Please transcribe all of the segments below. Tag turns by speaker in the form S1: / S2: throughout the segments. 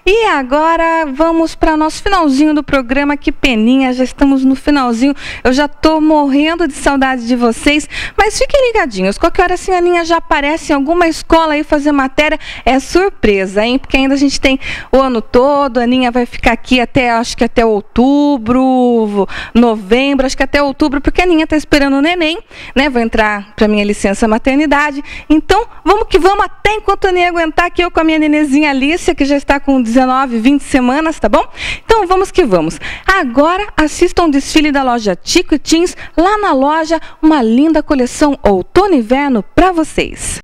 S1: E agora vamos para nosso finalzinho do programa. Que peninha, já estamos no finalzinho. Eu já estou morrendo de saudade de vocês, mas fiquem ligadinhos. Qualquer hora assim a Aninha já aparece em alguma escola aí fazer matéria. É surpresa, hein? Porque ainda a gente tem o ano todo. A Aninha vai ficar aqui até, acho que até outubro, novembro, acho que até outubro, porque a Aninha está esperando o neném, né? Vou entrar para minha licença maternidade. Então, vamos que vamos, até enquanto a Aninha aguentar aqui, eu com a minha nenenzinha Alicia, que já está com 19, 20 semanas, tá bom? Então, vamos que vamos. Agora, assistam o desfile da loja Tico e Teens, lá na loja, uma linda coleção outono e inverno para vocês.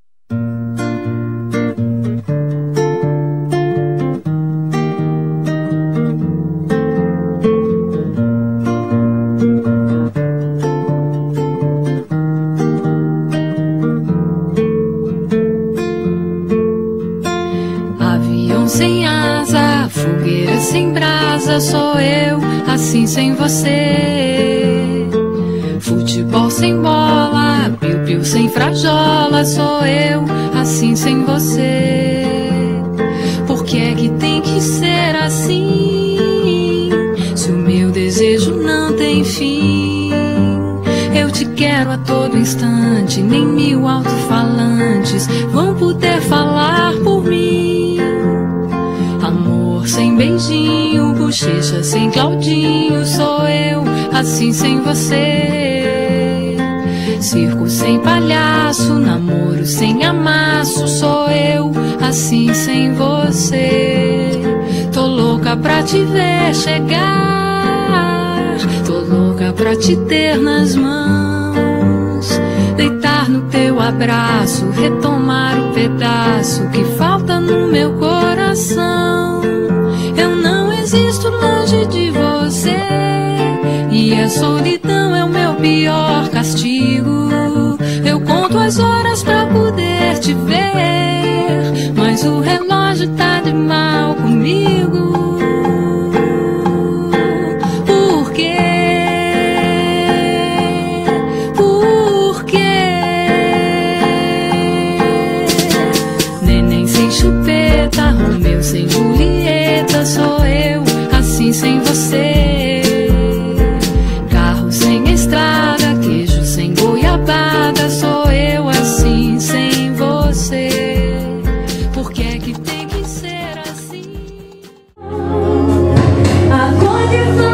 S2: Sem asa, fogueira sem brasa, sou eu, assim sem você. Futebol sem bola, piu-piu sem frajola, sou eu, assim sem você. Por que é que tem que ser assim? Se o meu desejo não tem fim. Eu te quero a todo instante, nem 1000 alto-falantes vão poder falar por mim. Amor sem beijinho, bochecha sem Claudinho, sou eu, assim sem você. Circo sem palhaço, namoro sem amasso, sou eu, assim sem você. Tô louca pra te ver chegar, tô louca pra te ter nas mãos, deitar no teu abraço, retomar o pedaço que falta no meu coração. Eu não existo longe de você, e a solidão é o meu pior castigo. Eu conto as horas pra poder te ver, mas o relógio tá de mal comigo. Por quê? Por quê? Neném sem chupeta, Romeu sem Julieta, sou eu, assim sem você. Carro sem estrada, queijo sem goiabada, sou eu, assim sem você. Por que é que tem que ser assim?
S3: A cor de sua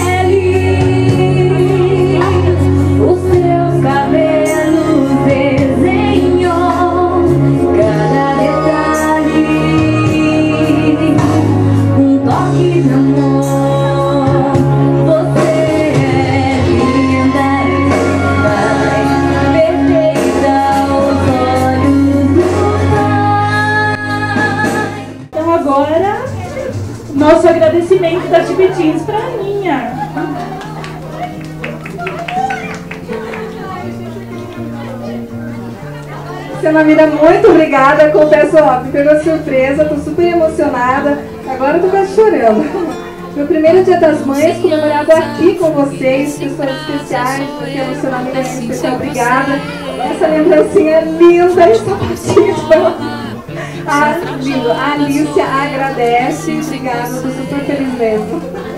S3: pele, os seus cabelos desenhou cada detalhe, um toque de amor. Você é linda, mais perfeita aos olhos do pai.
S4: Então agora, nosso agradecimento da Tico e Teens para a Aninha.
S5: Luciana, muito obrigada. Confesso, ó, me pegou surpresa, tô super emocionada. Agora eu tô quase chorando. Meu primeiro Dia das Mães comemorado aqui com vocês, pessoas especiais, porque a Luciana é especial, obrigada. Essa lembrancinha linda e sapatinho de lindo. A Alicia agradece, obrigada, tô super feliz mesmo.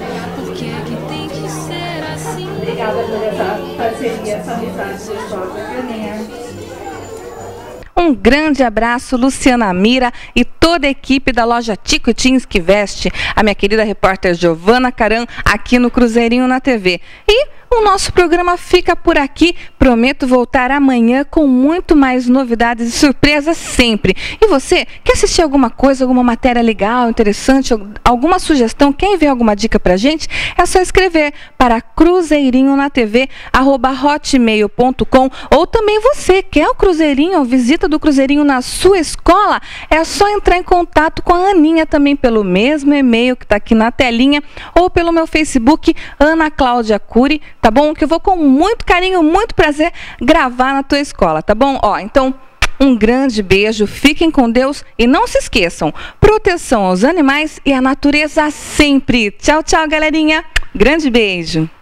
S5: Obrigada por essa parceria, essa amizade gostosa, viu, Aninha?
S1: Um grande abraço, Luciana Mira e toda a equipe da loja Tico e Teens que veste a minha querida repórter Giovana Caram aqui no Cruzeirinho na TV. E o nosso programa fica por aqui. Prometo voltar amanhã com muito mais novidades e surpresas sempre. E você, quer assistir alguma coisa, alguma matéria legal, interessante, alguma sugestão, quer enviar alguma dica pra gente? É só escrever para cruzeirinhonatv@hotmail.com. Ou também você, quer o Cruzeirinho, visita do Cruzeirinho na sua escola? É só entrar em contato com a Aninha também pelo mesmo e-mail que está aqui na telinha, ou pelo meu Facebook, Ana Cláudia Cury, tá bom? Que eu vou com muito carinho, muito prazer gravar na tua escola, tá bom? Ó, então, um grande beijo, fiquem com Deus e não se esqueçam, proteção aos animais e à natureza sempre. Tchau, tchau, galerinha. Grande beijo.